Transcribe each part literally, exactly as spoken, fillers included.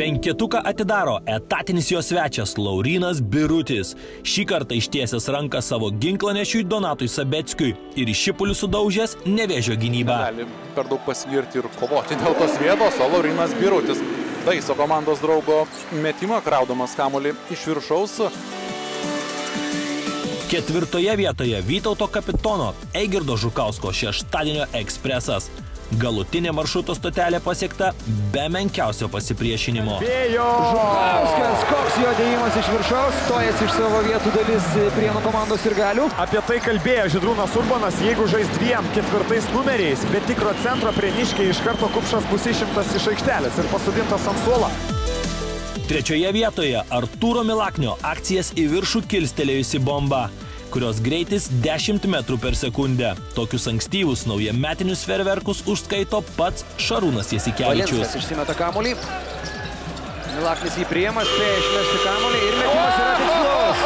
Penketuką atidaro etatinis jo svečias Laurynas Birutis. Šį kartą ištiesęs ranką savo ginklanešiui Donatui Sabeckiui ir į šipulių sudaužęs Nevėžio gynybą. Gali per daug pasigirti ir kovoti dėl tos vietos, o Laurynas Birutis taiso komandos draugo metimą, kraudamas kamuolį iš viršaus. Ketvirtoje vietoje Vytauto kapitono Eigirdo Žukausko šeštadienio ekspresas. Galutinė maršruto stotelė pasiekta be menkiausio pasipriešinimo. Bėjo! Žukauskas, koks jo dėjimas iš viršaus, stojas iš savo vietų dalis Prienų komandos sirgalių. Apie tai kalbėjo Žydrūnas Urbanas, jeigu žais dviem ketvirtais numeriais, be tikro centro Prieniškiai iš karto Kupšas bus išimtas iš aikštelės ir pasodintas ant suolo. Trečioje vietoje Artūro Milaknio akcijas į viršų kilstelėjusi bomba, kurios greitis dešimt metrų per sekundę. Tokius ankstyvus naujametinius fejerverkus užskaito pats Šarūnas Jasikevičius. Valinskas išsimeta kamuolį. Milaknis jį priima, spėja išmesti kamuolį ir metimas yra tikslus.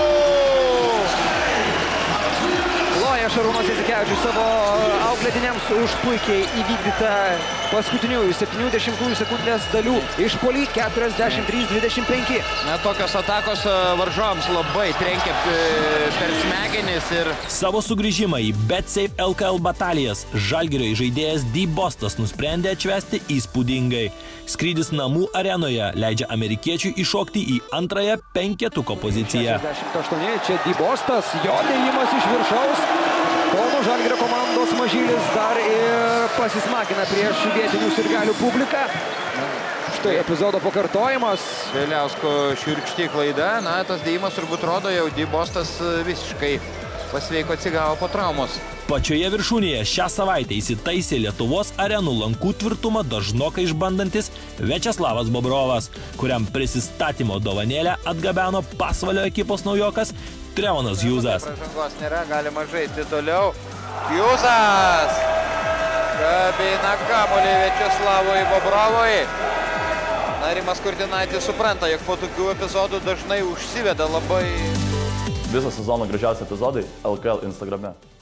Loja Šarūnas Jasikevičius savo auklėtiniams už puikiai įvykdytą paskutiniųjų septynių dešimtųjų sekundės dalių išpuolį keturiasdešimt trys dvidešimt penki. Na, tokios atakos varžovams labai trenkia per smegenis ir... Savo sugrįžimą į BetSafe L K L batalijas Žalgirio žaidėjas D. Bostas nusprendė atšvęsti įspūdingai. Skrydis namų arenoje leidžia amerikiečiui iššokti į antrąją penketuko poziciją. šešiasdešimt aštuoni, čia D. Bostas, jo dėjimas iš viršaus. Kauno Žalgirio komandos mažylis dar ir pasismakina prieš vietinių sirgalių publiką. Štai epizodo pakartojimas. Vėliausko šiurkšti klaida. Na, tas dėjimas turbūt rodo, jau D. Bostas visiškai pasveiko, atsigavo po traumos. Pačioje viršūnėje šią savaitę įsitaisė Lietuvos arenų lankų tvirtumą dažnokai išbandantis Viačeslavas Bobrovas, kuriam prisistatymo dovanėlę atgabeno Pasvalio ekipos naujokas Trevonas Hjūzas. Pražangos nėra, galima žaisti toliau. Hjūzas! Kabina kamuolį Viačeslavui Bobrovui. Na, Rimas Kurtinaitis supranta, jog po tokių epizodų dažnai užsiveda labai... Viso sezono gražiausi epizodai L K L Instagrame.